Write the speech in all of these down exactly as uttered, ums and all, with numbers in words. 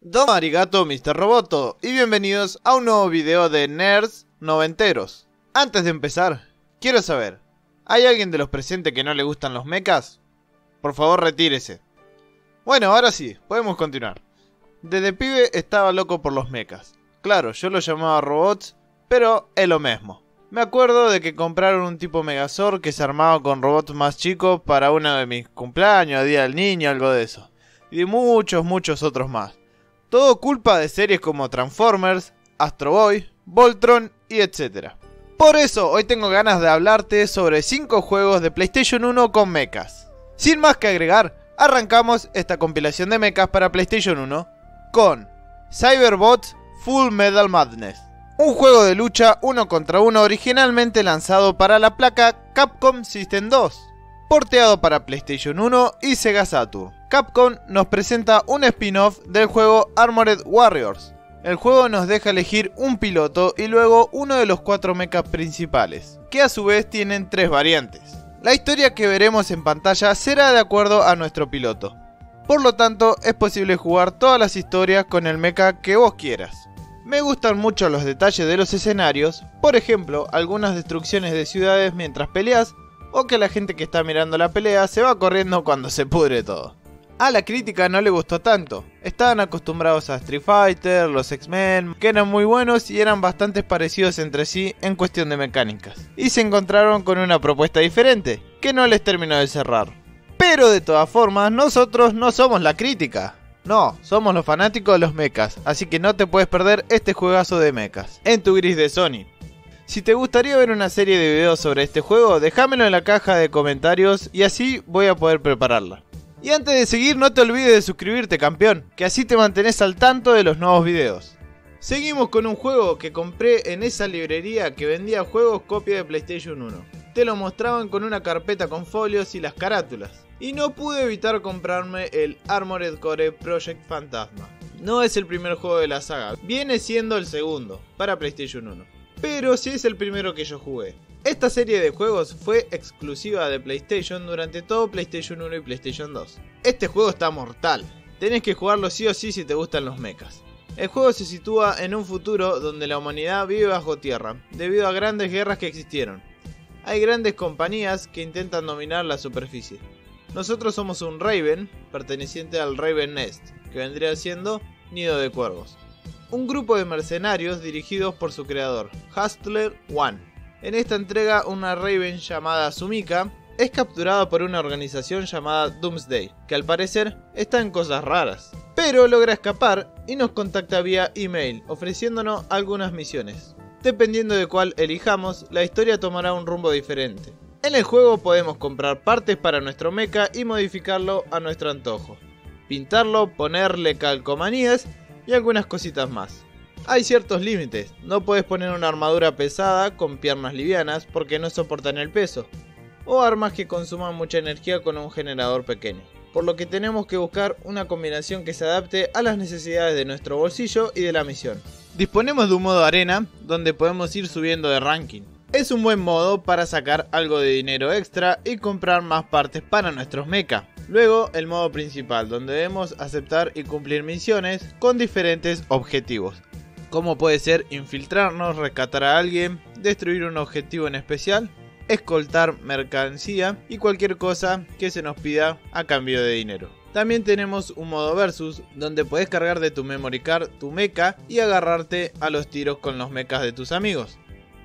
Domo arigato, mister Roboto, y bienvenidos a un nuevo video de Nerds Noventeros. Antes de empezar, quiero saber, ¿hay alguien de los presentes que no le gustan los mechas? Por favor, retírese. Bueno, ahora sí, podemos continuar. Desde pibe estaba loco por los mechas. Claro, yo los llamaba robots, pero es lo mismo. Me acuerdo de que compraron un tipo Megazord que se armaba con robots más chicos para uno de mis cumpleaños, Día del Niño, algo de eso. Y de muchos, muchos otros más. Todo culpa de series como Transformers, Astro Boy, Voltron y etcétera. Por eso hoy tengo ganas de hablarte sobre cinco juegos de PlayStation uno con mechas. Sin más que agregar, arrancamos esta compilación de mechas para PlayStation uno con Cyberbots Full Metal Madness. Un juego de lucha uno contra uno originalmente lanzado para la placa Capcom System dos. Porteado para PlayStation uno y Sega Saturn. Capcom nos presenta un spin-off del juego Armored Warriors. El juego nos deja elegir un piloto y luego uno de los cuatro mechas principales, que a su vez tienen tres variantes. La historia que veremos en pantalla será de acuerdo a nuestro piloto. Por lo tanto, es posible jugar todas las historias con el mecha que vos quieras. Me gustan mucho los detalles de los escenarios, por ejemplo, algunas destrucciones de ciudades mientras peleas, o que la gente que está mirando la pelea se va corriendo cuando se pudre todo. A la crítica no le gustó tanto, estaban acostumbrados a Street Fighter, los X-Men, que eran muy buenos y eran bastante parecidos entre sí en cuestión de mecánicas. Y se encontraron con una propuesta diferente, que no les terminó de cerrar. Pero de todas formas, nosotros no somos la crítica. No, somos los fanáticos de los mechas, así que no te puedes perder este juegazo de mechas, en tu gris de Sony. Si te gustaría ver una serie de videos sobre este juego, déjamelo en la caja de comentarios y así voy a poder prepararla. Y antes de seguir, no te olvides de suscribirte, campeón, que así te mantenés al tanto de los nuevos videos. Seguimos con un juego que compré en esa librería que vendía juegos copia de PlayStation uno. Te lo mostraban con una carpeta con folios y las carátulas. Y no pude evitar comprarme el Armored Core Project Phantasma. No es el primer juego de la saga, viene siendo el segundo, para PlayStation uno. Pero sí es el primero que yo jugué. Esta serie de juegos fue exclusiva de PlayStation durante todo PlayStation uno y PlayStation dos. Este juego está mortal, tenés que jugarlo sí o sí si te gustan los mechas. El juego se sitúa en un futuro donde la humanidad vive bajo tierra, debido a grandes guerras que existieron. Hay grandes compañías que intentan dominar la superficie. Nosotros somos un Raven, perteneciente al Raven Nest, que vendría siendo Nido de Cuervos. Un grupo de mercenarios dirigidos por su creador, Hustler One. En esta entrega, una Raven llamada Sumika es capturada por una organización llamada Doomsday, que al parecer está en cosas raras. Pero logra escapar y nos contacta vía email, ofreciéndonos algunas misiones. Dependiendo de cuál elijamos, la historia tomará un rumbo diferente. En el juego podemos comprar partes para nuestro mecha y modificarlo a nuestro antojo. Pintarlo, ponerle calcomanías y algunas cositas más. Hay ciertos límites, no puedes poner una armadura pesada con piernas livianas porque no soportan el peso, o armas que consuman mucha energía con un generador pequeño, por lo que tenemos que buscar una combinación que se adapte a las necesidades de nuestro bolsillo y de la misión. Disponemos de un modo arena donde podemos ir subiendo de ranking. Es un buen modo para sacar algo de dinero extra y comprar más partes para nuestros mecha. Luego el modo principal, donde debemos aceptar y cumplir misiones con diferentes objetivos, como puede ser infiltrarnos, rescatar a alguien, destruir un objetivo en especial, escoltar mercancía y cualquier cosa que se nos pida a cambio de dinero. También tenemos un modo versus, donde puedes cargar de tu memory card tu mecha y agarrarte a los tiros con los mechas de tus amigos.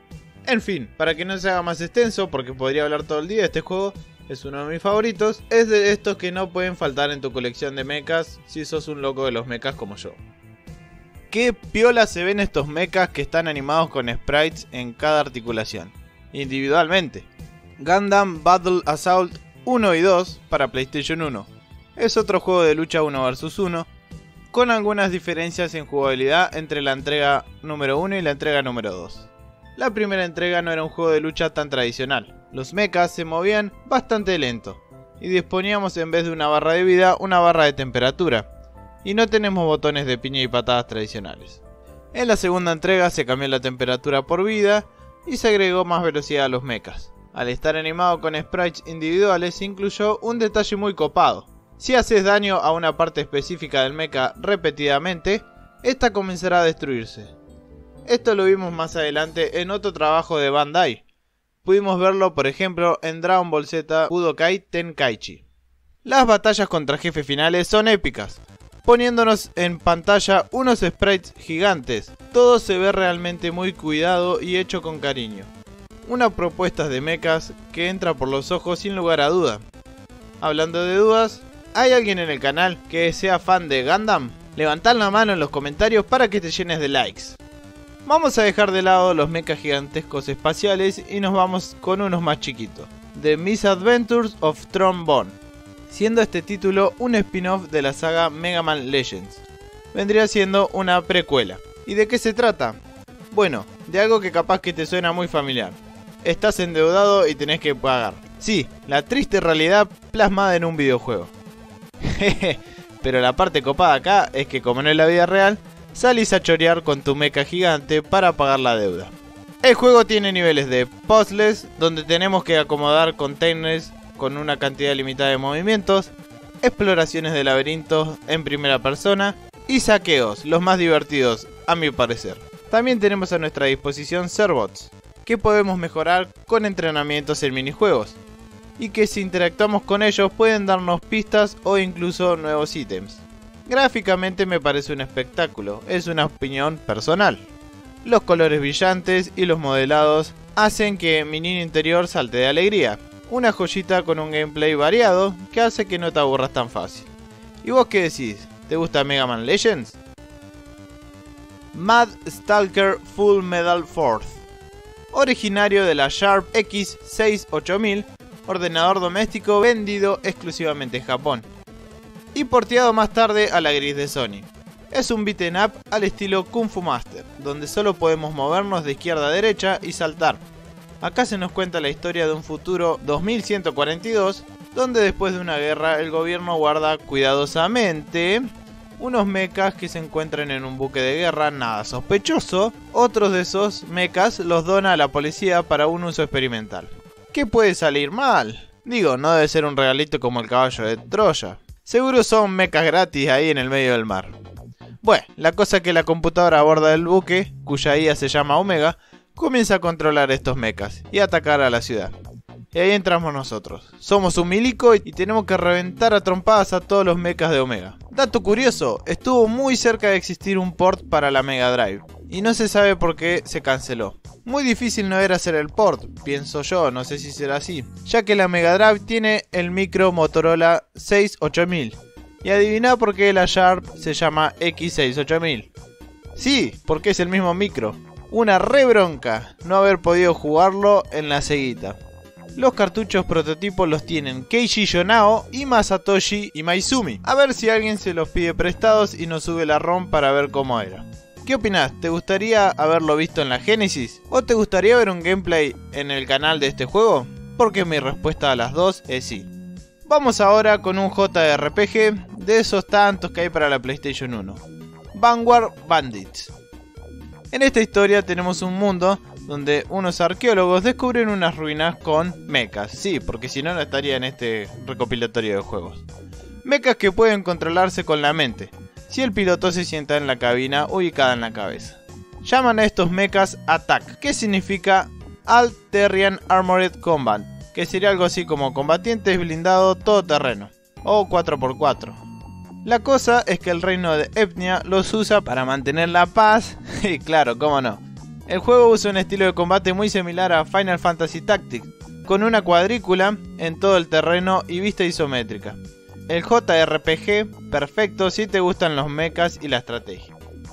En fin, para que no se haga más extenso, porque podría hablar todo el día, este juego es uno de mis favoritos. Es de estos que no pueden faltar en tu colección de mechas si sos un loco de los mechas como yo. Qué piola se ven estos mechas que están animados con sprites en cada articulación, individualmente. Gundam Battle Assault uno y dos para PlayStation uno. Es otro juego de lucha uno versus uno, con algunas diferencias en jugabilidad entre la entrega número uno y la entrega número dos. La primera entrega no era un juego de lucha tan tradicional. Los mechas se movían bastante lento y disponíamos en vez de una barra de vida una barra de temperatura. Y no tenemos botones de piña y patadas tradicionales. En la segunda entrega se cambió la temperatura por vida y se agregó más velocidad a los mechas. Al estar animado con sprites individuales se incluyó un detalle muy copado. Si haces daño a una parte específica del mecha repetidamente, esta comenzará a destruirse. Esto lo vimos más adelante en otro trabajo de Bandai. Pudimos verlo por ejemplo en Dragon Ball Z Budokai Tenkaichi. Las batallas contra jefes finales son épicas, poniéndonos en pantalla unos sprites gigantes. Todo se ve realmente muy cuidado y hecho con cariño. Una propuesta de mechas que entra por los ojos sin lugar a duda. Hablando de dudas, ¿hay alguien en el canal que sea fan de Gundam? Levantad la mano en los comentarios para que te llenes de likes. Vamos a dejar de lado los mechas gigantescos espaciales y nos vamos con unos más chiquitos. The Misadventures of Trombone, siendo este título un spin-off de la saga Mega Man Legends. Vendría siendo una precuela. ¿Y de qué se trata? Bueno, de algo que capaz que te suena muy familiar. Estás endeudado y tenés que pagar. Sí, la triste realidad plasmada en un videojuego. Jeje, pero la parte copada acá es que como no es la vida real, salís a chorear con tu mecha gigante para pagar la deuda. El juego tiene niveles de puzzles, donde tenemos que acomodar containers con una cantidad limitada de movimientos, exploraciones de laberintos en primera persona y saqueos, los más divertidos a mi parecer. También tenemos a nuestra disposición Serbots, que podemos mejorar con entrenamientos en minijuegos, y que si interactuamos con ellos pueden darnos pistas o incluso nuevos ítems. Gráficamente me parece un espectáculo, es una opinión personal. Los colores brillantes y los modelados hacen que mi niño interior salte de alegría. Una joyita con un gameplay variado que hace que no te aburras tan fácil. ¿Y vos qué decís? ¿Te gusta Mega Man Legends? Mad Stalker Full Metal Force, originario de la Sharp X sesenta y ocho mil, ordenador doméstico vendido exclusivamente en Japón, y porteado más tarde a la gris de Sony. Es un beat'em up al estilo Kung Fu Master, donde solo podemos movernos de izquierda a derecha y saltar. Acá se nos cuenta la historia de un futuro dos mil ciento cuarenta y dos, donde después de una guerra el gobierno guarda cuidadosamente unos mechas que se encuentran en un buque de guerra nada sospechoso. Otros de esos mechas los dona a la policía para un uso experimental. ¿Qué puede salir mal? Digo, no debe ser un regalito como el caballo de Troya. Seguro son mechas gratis ahí en el medio del mar. Bueno, la cosa es que la computadora a bordo del buque, cuya I A se llama Omega, comienza a controlar estos mechas y a atacar a la ciudad. Y ahí entramos nosotros. Somos un milico y tenemos que reventar a trompadas a todos los mechas de Omega. Dato curioso, estuvo muy cerca de existir un port para la Mega Drive, y no se sabe por qué se canceló. Muy difícil no era hacer el port, pienso yo, no sé si será así, ya que la Mega Drive tiene el micro Motorola sesenta y ocho mil. Y adivina por qué la Sharp se llama X sesenta y ocho mil. Sí, porque es el mismo micro. Una re bronca no haber podido jugarlo en la Seguita. Los cartuchos prototipos los tienen Keiji Yonao y Masatoshi Imaizumi. A ver si alguien se los pide prestados y nos sube la ROM para ver cómo era. ¿Qué opinás? ¿Te gustaría haberlo visto en la Genesis? ¿O te gustaría ver un gameplay en el canal de este juego? Porque mi respuesta a las dos es sí. Vamos ahora con un J R P G de esos tantos que hay para la PlayStation uno. Vanguard Bandits. En esta historia tenemos un mundo donde unos arqueólogos descubren unas ruinas con mechas. Sí, porque si no, no estaría en este recopilatorio de juegos. Mechas que pueden controlarse con la mente, si el piloto se sienta en la cabina ubicada en la cabeza. Llaman a estos mechas Attack, que significa All Terrain Armored Combat, que sería algo así como combatientes blindados todoterreno, o cuatro por cuatro. La cosa es que el reino de Epnia los usa para mantener la paz, y claro, cómo no. El juego usa un estilo de combate muy similar a Final Fantasy Tactics, con una cuadrícula en todo el terreno y vista isométrica. El J R P G perfecto si te gustan los mechas y la estrategia.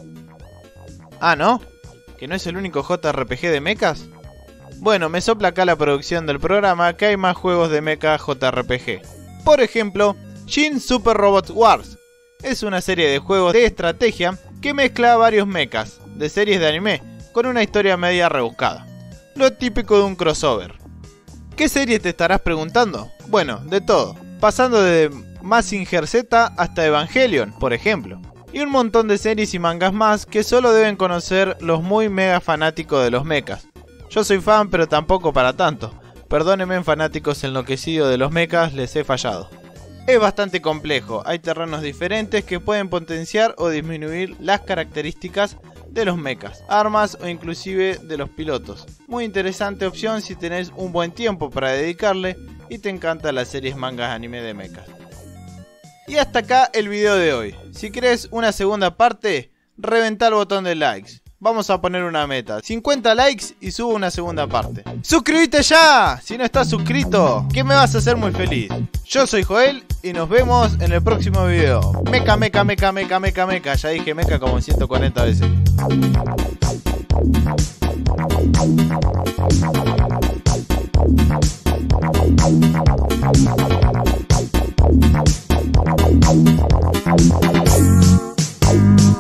Ah, ¿no? ¿Que no es el único J R P G de mechas? Bueno, me sopla acá la producción del programa que hay más juegos de mecha J R P G. Por ejemplo, Shin Super Robot Wars. Es una serie de juegos de estrategia que mezcla varios mechas de series de anime con una historia media rebuscada. Lo típico de un crossover. ¿Qué serie te estarás preguntando? Bueno, de todo. Pasando desde Mazinger Z hasta Evangelion, por ejemplo. Y un montón de series y mangas más que solo deben conocer los muy mega fanáticos de los mechas. Yo soy fan, pero tampoco para tanto. Perdónenme, fanáticos enloquecidos de los mechas, les he fallado. es bastante complejo, hay terrenos diferentes que pueden potenciar o disminuir las características de los mechas, armas o inclusive de los pilotos. Muy interesante opción si tenés un buen tiempo para dedicarle y te encantan las series mangas anime de mechas. Y hasta acá el video de hoy. Si querés una segunda parte, reventá el botón de likes. Vamos a poner una meta, cincuenta likes y subo una segunda parte. ¡Suscríbete ya! Si no estás suscrito, que me vas a hacer muy feliz. Yo soy Joel y nos vemos en el próximo video. Meca, meca, meca, meca, meca, meca. Ya dije meca como ciento cuarenta veces. We'll be right back.